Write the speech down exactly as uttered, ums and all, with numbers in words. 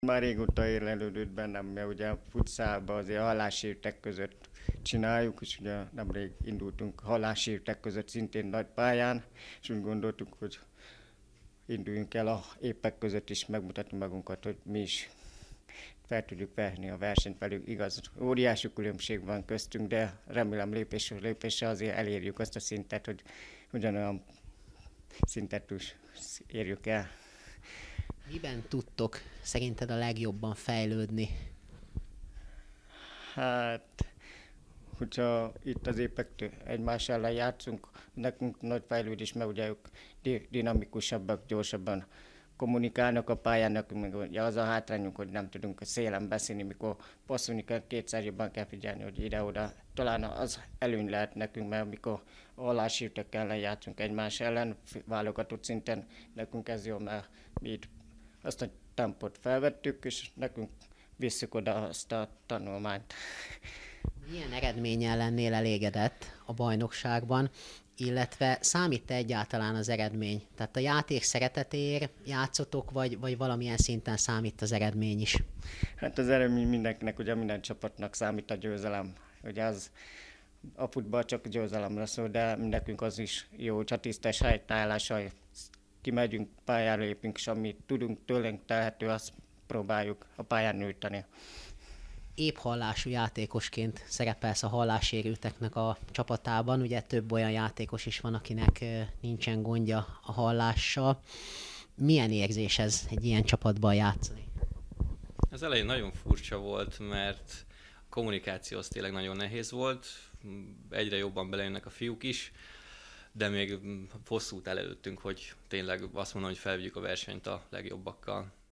Már régóta érlelődött bennem, mert ugye a futszálban azért hallássértek között csináljuk, és ugye nemrég indultunk hallássértek között szintén nagy pályán, és úgy gondoltuk, hogy induljunk el a épek között is megmutatni magunkat, hogy mi is fel tudjuk venni a versenyt velük. Igaz, óriási különbség van köztünk, de remélem lépésről lépésre azért elérjük azt a szintet, hogy ugyanolyan szintet is érjük el. Miben tudtok szerinted a legjobban fejlődni? Hát, hogyha itt az épektől egymás ellen játszunk, nekünk nagy fejlődés, mert ugye ők dinamikusabbak, gyorsabban kommunikálnak a pályán, nekünk meg ugye az a hátrányunk, hogy nem tudunk a szélen beszélni, mikor passzolni kell, kétszer jobban kell figyelni, hogy ide-oda. Talán az előny lehet nekünk, mert amikor a hallássértek ellen játszunk egymás ellen, válogatott szinten, nekünk ez jó, mert mi itt azt a tempót felvettük, és nekünk visszük oda azt a tanulmányt. Milyen eredménnyel lennél elégedett a bajnokságban, illetve számít-e egyáltalán az eredmény? Tehát a játék szeretetéért játszotok, vagy, vagy valamilyen szinten számít az eredmény is? Hát az eredmény mindenkinek, ugye minden csapatnak számít a győzelem. Ugye az a futball csak győzelemre szól, de nekünk az is jó, csak tisztes helytállással kimegyünk, pályára lépünk, és amit tudunk tőlünk telhető, azt próbáljuk a pályán nyújtani. Épp hallású játékosként szerepelsz a hallássérülteknek a csapatában. Ugye több olyan játékos is van, akinek nincsen gondja a hallással. Milyen érzés ez egy ilyen csapatban játszani? Az elején nagyon furcsa volt, mert a kommunikáció az tényleg nagyon nehéz volt. Egyre jobban belejönnek a fiúk is, de még hosszú út előttünk, hogy tényleg azt mondom, hogy felvigyük a versenyt a legjobbakkal.